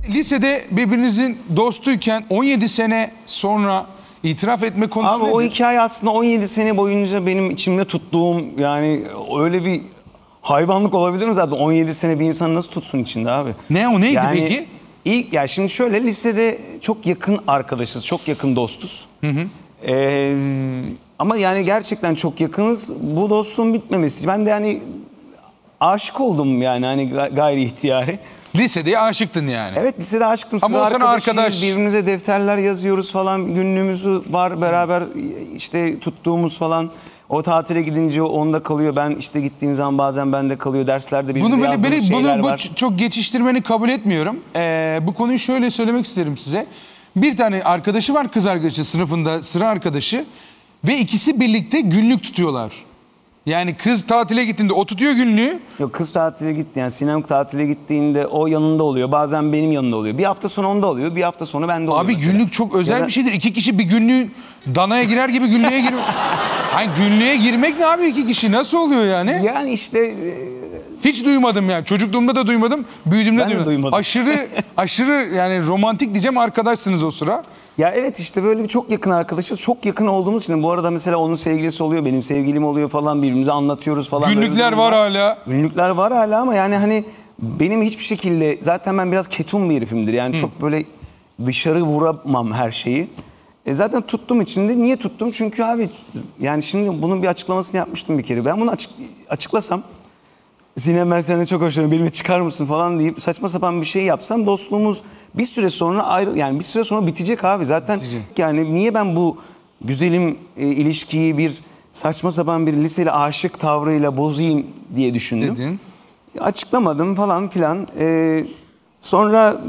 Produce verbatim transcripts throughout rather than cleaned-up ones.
Lisede birbirinizin dostuyken on yedi sene sonra itiraf etme konusu Abi nedir? o hikaye aslında on yedi sene boyunca benim içimde tuttuğum, yani öyle bir hayvanlık olabilir mi zaten? on yedi sene bir insan nasıl tutsun içinde abi? Ne o neydi yani, peki? İlk, ya şimdi şöyle, lisede çok yakın arkadaşız, çok yakın dostuz. Hı hı. Ee, ama yani gerçekten çok yakınız. Bu dostluğun bitmemesi. Ben de yani aşık oldum yani, hani gayri ihtiyari. Lisede aşıktın yani. Evet, lisede aşıktım. Ama Sıra o sana arkadaşıyız, arkadaş. birbirimize defterler yazıyoruz falan. Günlüğümüzü var beraber işte tuttuğumuz falan. O tatile gidince onda kalıyor. Ben işte gittiğim zaman bazen bende kalıyor. Derslerde birbirimize Bunu böyle, yazdığımız böyle şeyler bunu bu var. çok geçiştirmeni kabul etmiyorum. Ee, bu konuyu şöyle söylemek isterim size. Bir tane arkadaşı var, kız arkadaşı sınıfında, sıra arkadaşı ve ikisi birlikte günlük tutuyorlar. Yani kız tatile gittiğinde o tutuyor günlüğü. Yok, kız tatile gitti, yani Sinem tatile gittiğinde o yanında oluyor. Bazen benim yanında oluyor. Bir hafta sonra onda oluyor, bir hafta sonra bende oluyor Abi mesela. günlük çok özel Ya da- bir şeydir. İki kişi bir günlüğü danaya girer gibi günlüğe girmek. Hani günlüğe girmek ne abi, iki kişi nasıl oluyor yani? Yani işte e, Hiç duymadım yani. Çocukluğumda da duymadım, büyüdüğümde Ben de duymadım. duymadım. Aşırı aşırı yani romantik diyeceğim, arkadaşsınız o sıra. ya evet, işte böyle bir çok yakın arkadaşız. Çok yakın olduğumuz için, bu arada mesela onun sevgilisi oluyor, benim sevgilim oluyor falan, birbirimize anlatıyoruz falan. Böyle bir Günlükler durum var hala. Günlükler var hala ama yani hani benim hiçbir şekilde, zaten ben biraz ketum bir herifimdir. Yani çok böyle dışarı vuramam her şeyi. E zaten tuttum içinde. Niye tuttum? Çünkü abi yani şimdi bunun bir açıklamasını yapmıştım bir kere. Ben bunu açık, açıklasam, Sinem ben senden çok hoşlanıyorum, benimle çıkar mısın falan deyip saçma sapan bir şey yapsam, dostluğumuz bir süre sonra ayrı, yani bir süre sonra bitecek abi. Zaten Bitecek. yani niye ben bu güzelim e, ilişkiyi bir saçma sapan bir liseli aşık tavrıyla bozayım diye düşündüm. Dedin. Açıklamadım falan filan. Ee, sonra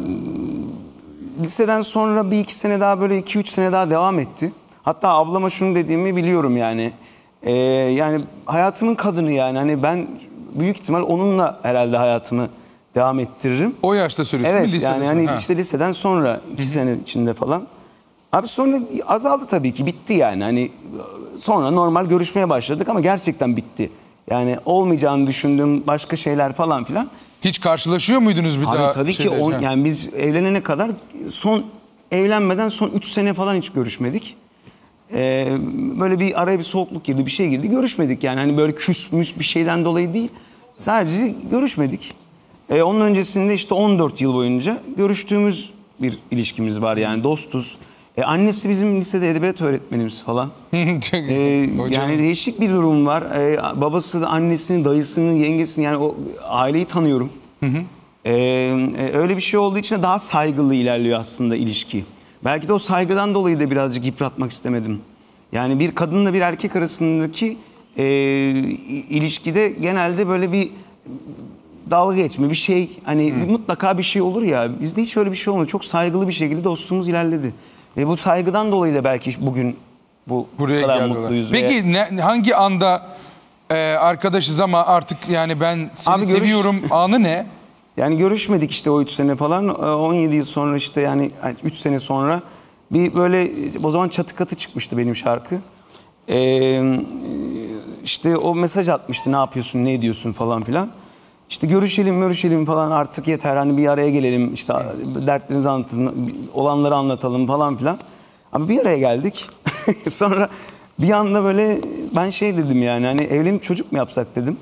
liseden sonra bir iki sene daha, böyle iki üç sene daha devam etti. Hatta ablama şunu dediğimi biliyorum yani. Ee, yani hayatımın kadını yani. Hani ben büyük ihtimal onunla herhalde hayatımı devam ettiririm. O yaşta söylüyorsun. Evet, lisede yani sonra. hani Ha. işte liseden sonra iki sene içinde falan. Abi sonra azaldı tabii ki, bitti yani. Hani sonra normal görüşmeye başladık ama gerçekten bitti. Yani olmayacağını düşündüğüm başka şeyler falan filan. Hiç karşılaşıyor muydunuz bir Abi daha? tabii ki şeyde? on, Ha. yani biz evlenene kadar, son evlenmeden son üç sene falan hiç görüşmedik. Ee, böyle bir araya bir soğukluk girdi, bir şey girdi, görüşmedik yani. Hani böyle küsmüş bir şeyden dolayı değil. Sadece görüşmedik. Ee, onun öncesinde işte on dört yıl boyunca görüştüğümüz bir ilişkimiz var yani, dostuz. Ee, annesi bizim lisede edebiyat öğretmenimiz falan. Çok- Ee, Hocam. yani değişik bir durum var. Ee, babası da, annesini, dayısını, yengesini, yani o aileyi tanıyorum. Ee, e, öyle bir şey olduğu için de daha saygılı ilerliyor aslında ilişki. Belki de o saygıdan dolayı da birazcık yıpratmak istemedim. Yani bir kadınla bir erkek arasındaki e, ilişkide genelde böyle bir dalga geçme, bir şey, hani bir, mutlaka bir şey olur ya. Bizde hiç öyle bir şey olmadı. Çok saygılı bir şekilde dostluğumuz ilerledi. Ve bu saygıdan dolayı da belki bugün bu Buraya kadar geldiler. mutluyuz. Peki ne, hangi anda e, arkadaşız ama artık yani ben seni Abi görüş- seviyorum anı ne? Yani görüşmedik işte o üç sene falan. on yedi yıl sonra işte, yani üç sene sonra bir böyle, o zaman Çatı Katı çıkmıştı benim şarkı. Ee, işte o mesaj atmıştı, ne yapıyorsun, ne ediyorsun falan filan. İşte görüşelim görüşelim falan, artık yeter, hani bir araya gelelim, işte dertlerimizi anlatalım, olanları anlatalım falan filan. Ama bir araya geldik. Sonra bir anda böyle ben şey dedim, yani hani evlenip çocuk mu yapsak dedim.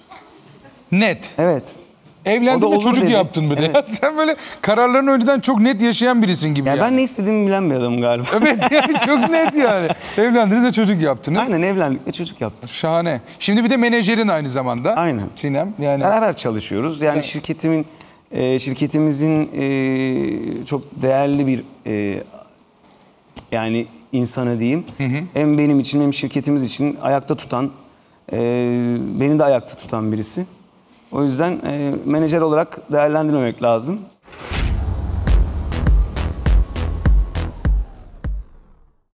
Net. Evet. O da Evlendin ve olur çocuk dedi. yaptın mı de? Evet. Sen böyle kararlarını önceden çok net yaşayan birisin gibi Yani yani. ben ne istediğimi bilen bir adamım galiba. Evet yani çok net yani. Evlendiniz ve çocuk yaptınız. Aynen, evlendik ve çocuk yaptık. Şahane. Şimdi bir de menajerin aynı zamanda. Aynen. Sinem yani. Beraber çalışıyoruz. Yani Evet. şirketimin e, şirketimizin e, çok değerli bir e, yani insanı diyeyim. Hem benim için hem şirketimiz için ayakta tutan, e, beni de ayakta tutan birisi. O yüzden e, menajer olarak değerlendirmemek lazım.